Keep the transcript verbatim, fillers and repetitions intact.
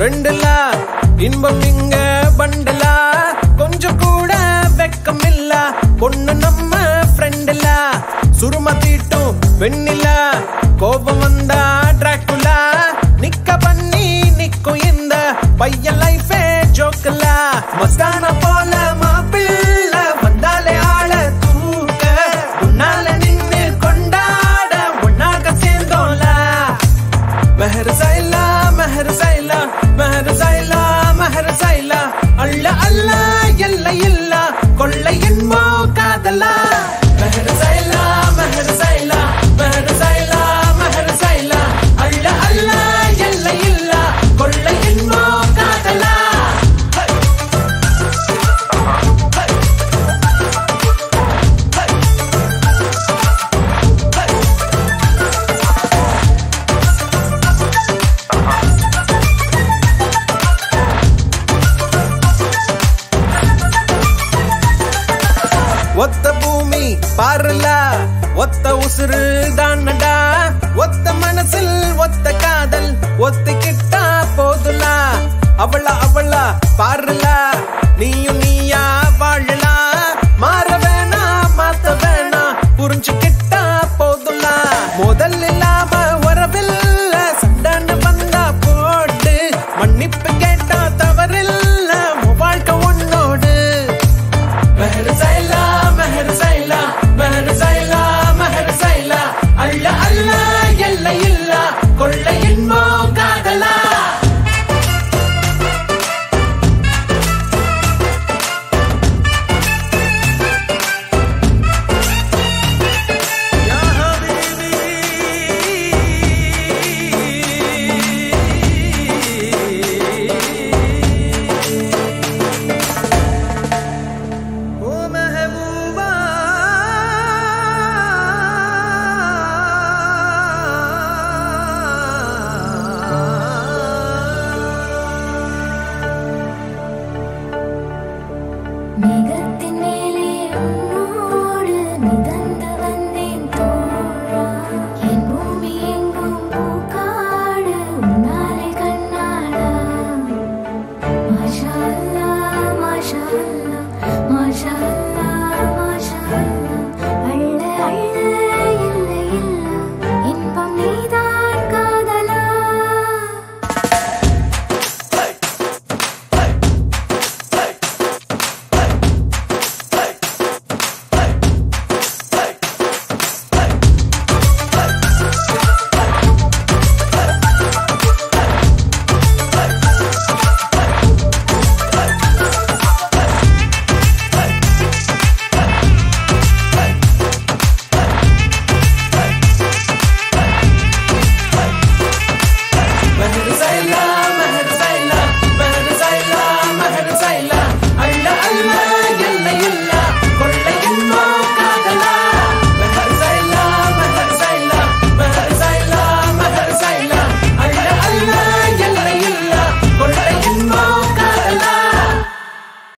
ஃப்ரெண்டுல இன்பம் இங்க பண்டுல கொஞ்சம் கூட வெக்கம் இல்ல பொண்ணு நம்ம ஃப்ரெண்டுல சுரும தீட்டும் வெண்ணில கோபம் வந்தா டிராக்குலா நிக்க பண்ணி நிக்கும் இந்த பையன் லைஃபே ஜோக்கல மஸ்தான போல மாப்பிள்ள வந்தாலே ஆள தூக்க உன்னால நின்னு கொண்டாட ஒன்னாக சேர்ந்தோல மெஹர் சைலா மெஹர் சைலா மெஹர் சைலா மெஹர் சைலா அல்ல அல்ல எல்ல இல்ல கொள்ளை என்போ காதலா மெஹர் சைலா மெஹர் சைலா மெஹர் சைலா மெஹர் சைலா அல்ல அல்ல எல்ல இல்ல கொள்ளை என்போ காதலா ஒத்த பூமி பாருல ஒத்த உசுறு தானடா ஒத்த மனசில் ஒத்த காதல் ஒத்திக்கிட்டா போதுலா அவள